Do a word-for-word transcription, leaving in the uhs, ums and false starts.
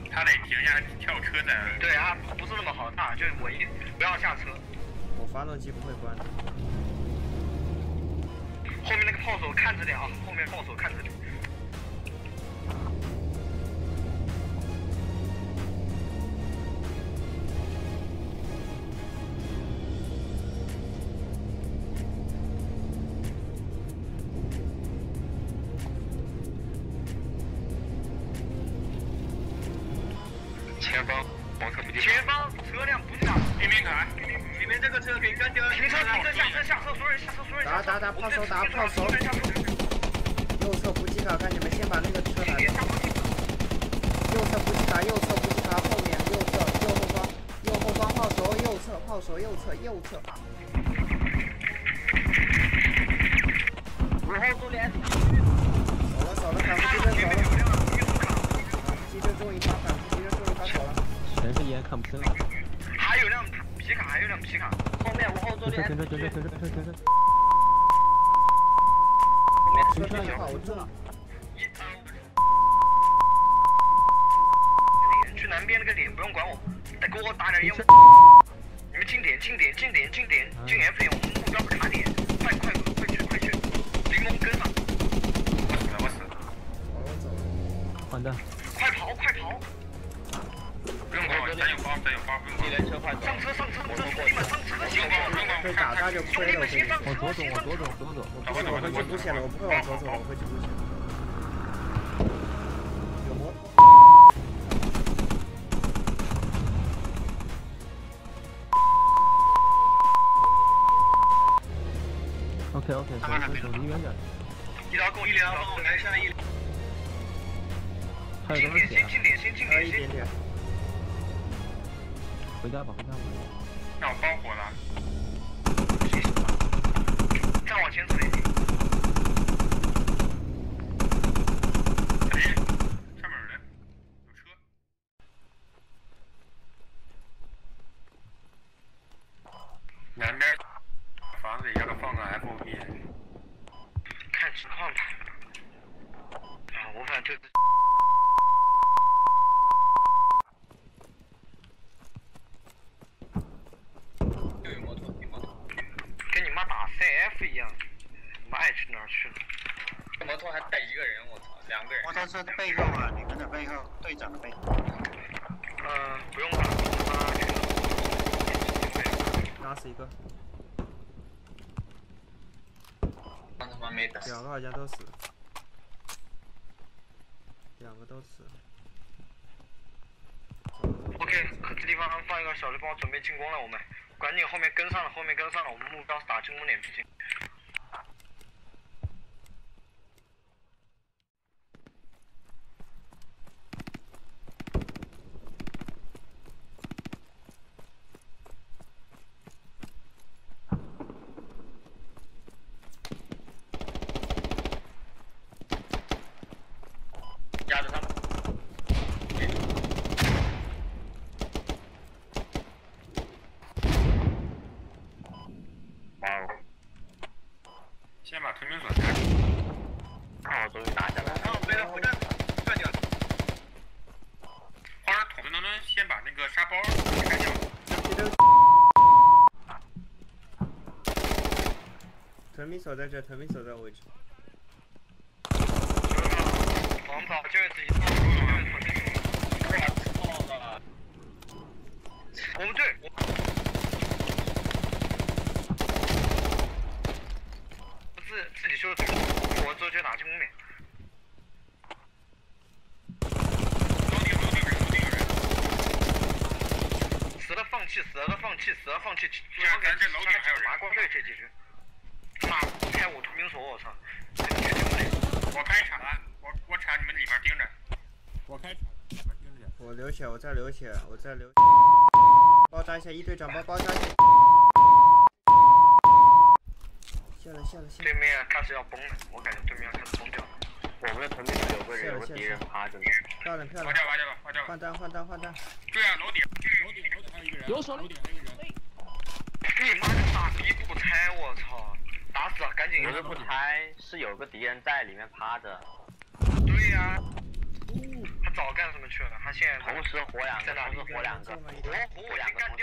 他得停下跳车在。 对啊，不是那么好打，就是我一不要下车。 我发动机不会关的。 后面那个炮手看着点啊，后面炮手看着点。 前方，黄车不进。 前方车辆不进。 边边卡，里面这个车给干掉。 停车，停车，下车，下车，所有人下车，所有人下车。 打打打炮手，打炮手。右侧补给卡，看你们先把那个车打掉。右侧补给卡，右侧补给卡后面，右侧，右后方，右后方炮手，右侧炮手，右侧，右侧。 五号驻连。 走了走了，反复机车走了。反复机车终于发，反复机车终于发走了。 全是烟，看不清了。 还有辆皮卡，还有辆皮卡，后面五号驻连。 停车停车停车停车停车。 后面车上一号我中了。 去南边那个点不用管我，再给我打点烟雾。你们进点，进点，进点，进点，进 F 点，我们目标是卡点，快快快去快去，柠檬跟上。我死了，我死了。 我走了。 换弹。 快跑，快跑！ 不用管我，咱有包，咱有包，不用管。 人车快上车，上车，上车，兄弟们上车！ 不用管我，不用管我。 被打他就亏了。 我左走，我左走，我左走，左走。 我不是，我回去补血了，我不会往左走，我回去补血。有摩托。 OK OK， 走走走，离远点。 一条够，一条够，来下一。 还有多少血？ 先进点，先进点， 一点点。 回家吧，回家吧。 让我包火了。 再往前走一点。 哎，上面有人，有车。南边房子里要不放个 F O B？ 看情况吧。啊，我反正对。又有摩托，有摩托。跟你妈打 C F 一样，妈爱去哪儿去了。这摩托还带一个人，我操，两个人。 摩托车的背后啊，你们的背后，队长的背后。 嗯，不用打，他去了。 打死一个。 刚他妈没打。 两个好像都死了。两个都死了。 OK， 这地方放一个小绿包，准备进攻了。我们赶紧后面跟上了，后面跟上了。我们目标是打进攻点附近。压着他们。 哇哦！先把屯兵所拆。 看我终于打下来了。 哦，没了，回站，转掉。花儿桶能不能先把那个沙包拆掉？ 屯兵所在这，屯兵所在位置。 王宝就是自己套路，就是屯兵所。我操了！我们队。自自己修的，我直接打进攻点。 楼顶楼顶人，楼顶有人。 死了放弃，死了放弃，死了放弃。 这咱这楼顶还有人。 麻瓜队这几局。妈，开我屯兵所，我操！ 我开铲，我我铲，你们里面盯着。我开铲，里面盯着。 我流血，我在流血，我在流。包扎一下，一队长包包扎一下。下了下了下了。 对面开始要崩了，我感觉对面要开始崩掉了。 我们的屯兵有个人，有个敌人趴着呢。 漂亮漂亮。 挖掉挖掉了，挖掉了。 换弹换弹换弹。 对啊，楼顶，楼顶楼顶还有一个人。 有手楼顶还有一个人。 你妈的傻逼不拆，我操！打死啊，赶紧！ 不是不拆，是有个敌人在里面趴着。 对呀、啊，他早干什么去了？ 他现在同时活两个，同时活两个， 活活我已经干